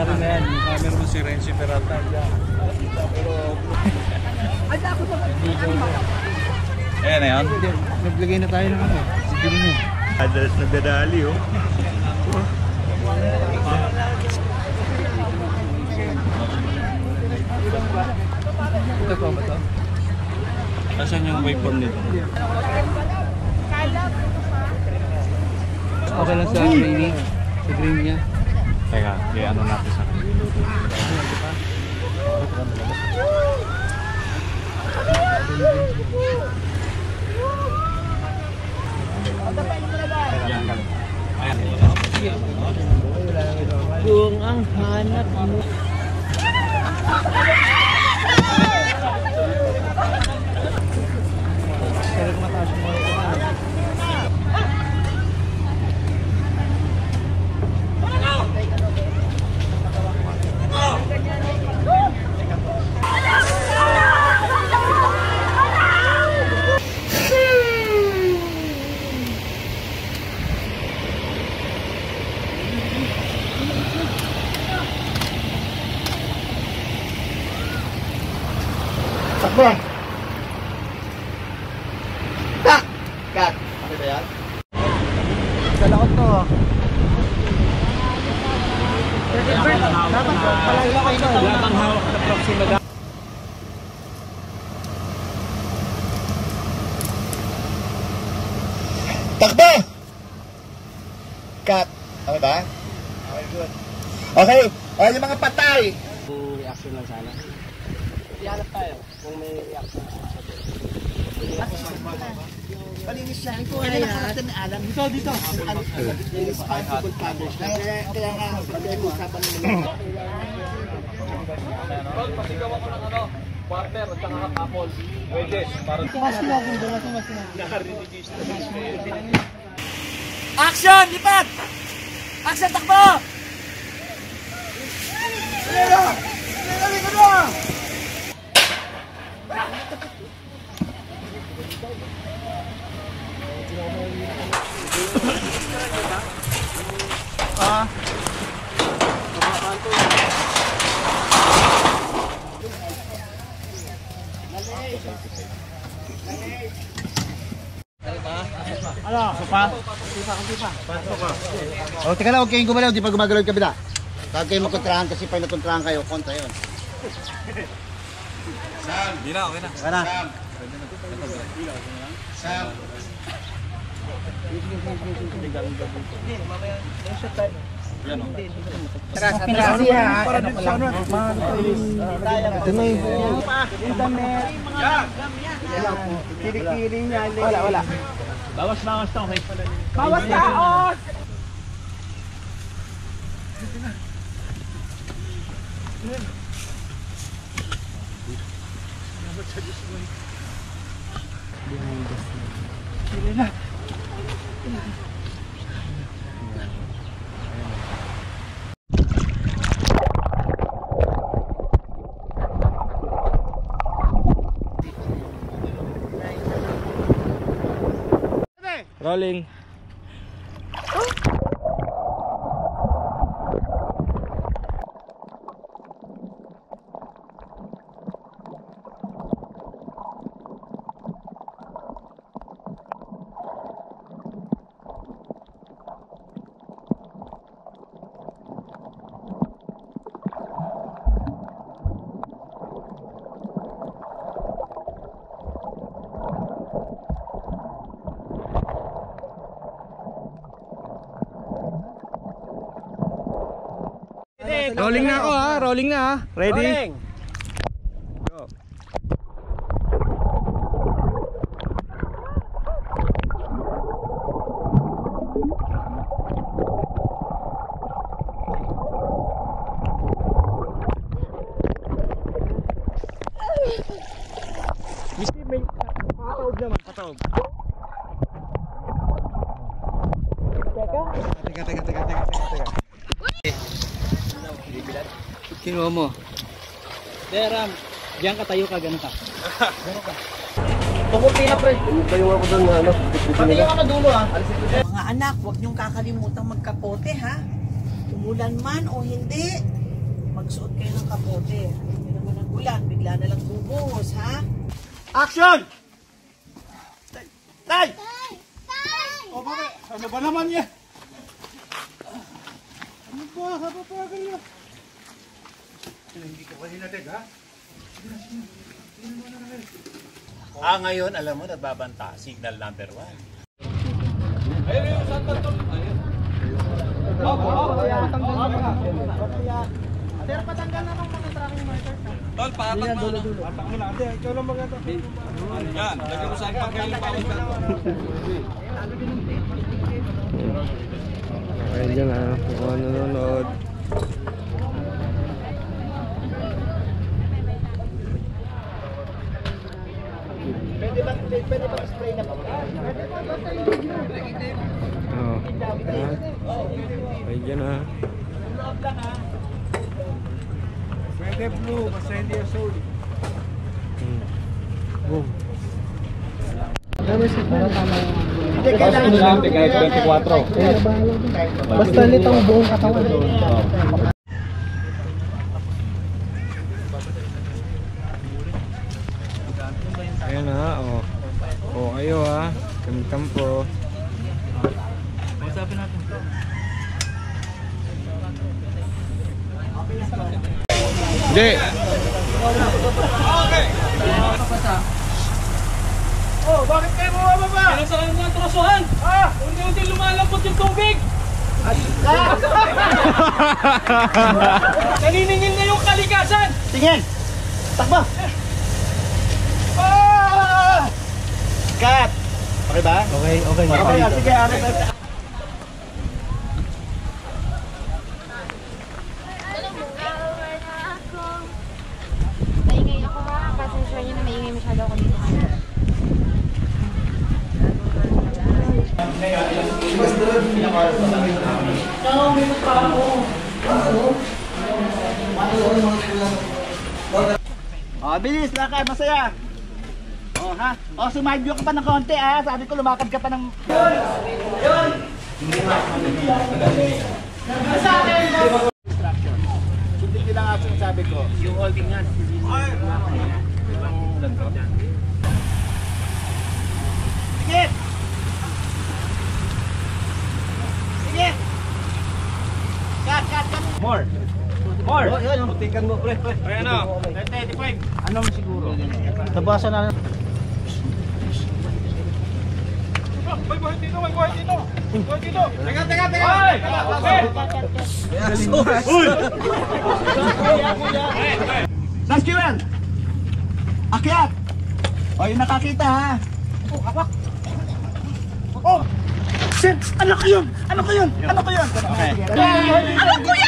rin na yan. Yung camera mo si Renzi Peralta. Pero... Ayan na yan. Naglagay na tayo ng ano. Sigilin mo. Nagdadali oh. Ito po ba ito? Asan yung waveform nito? Okay lang sa green. Sa green niya. Teka, kaya ano natin sa Kung ang hanap mo. Takbo! Tak! Cut! Okay ba yan? Dalakot to. Dapat palayo kayo. Wala kang hawak na proxima. Takbo! Cut! Okay ba? Okay, good. Okay, okay yung mga patay! Reaction lang sana. Ihanap tayo kung may reaction. Malinis yan. Kaya natin alam. Dito. Responsible fathers. Kaya nga, pag-uusapan nila. Pasigaw ako ng ano, quarter at saka kapol. Wedges. Action! Lipat! Action! Takbo! Ano? Sopa? O, teka lang, huwag kayong gumalaw, di pa gumagalaw yung kabila. Huwag kayong magkontrahan kasi pag nagkontrahan kayo, kontra yun. Hindi na, okay na. Sana. Sam. Yan o. Kasi ha, ano pa lang. Ito na yung internet. Kili-kili niya. Wala. Bawas to, okay? Bawas taos! Rolling. Rolling na ako ha, rolling na ha. Ready? Rolling. Go. Misi, may patawag naman, patawag. Teka. Kinuha mo. Deram, diyan ka tayo ka, gano'n ka. Pumunti na pre. Tayo ako doon ano. Pati yung dulo ha. Mga anak, huwag niyong kakalimutan magkapote ha. Umulan man o hindi, magsuot kayo ng kapote. Hindi naman ang ulan, bigla na lang bumuhos, ha? Action! Tay! O bakit? Ano ba naman yan? Ano ba? Kapapagal yan? Hindi ko kanina, Ted, ha? Ngayon, alam mo, nagbabanta. Signal number 1. Ayun yung Santa Tol. Ayun. Pero patanggal na nung mga tracking marker. Tol, patak mo. Patak mo na. Hindi, ikaw lang maganda. Yan, lagyan mo saan pagkain pa ulit. Okay dyan ha, kung ano nanonood. Pwede ba spray na pa? Oo. Okay dyan ha. Pwede blue, basta hindi yung soul. Boom. Hindi, kailangan kahit 24. basta nitong buong katawan. Ayan ha, oh. Oh, kayo ha. Kampo. Kausapin natin. Hindi. Oh, bakit kayo bumababa? Saan mo ang trosuhan? Unti-unti lumalapot yung tubig. Naniningil na yung kalikasan. Tingin! Takbo! Ah! Cut! Okay ba? Okay. Okay, sige. Maingay ako ha, pasensya niyo na maingay masyado ako dito. Oh, bilis, lakad, masaya. Oh, ha? Oh, sumideview ka pa ng konti, ha? Sabi ko, lumakad ka pa ng... Hindi lang ako sabi ko. Yung holding nga. Sige! Sige! Cut! More. More. Oh, yun. Putikan mo, pre. Ayan na. 35. Anong siguro? Tabasan na. May buhay dito. Teka. Nice kill! Akyat! O, yung nakakita ha. Oh, hawak. Oh! Shit! Ano ko yun? Okay. Ano ko yun? Kuya!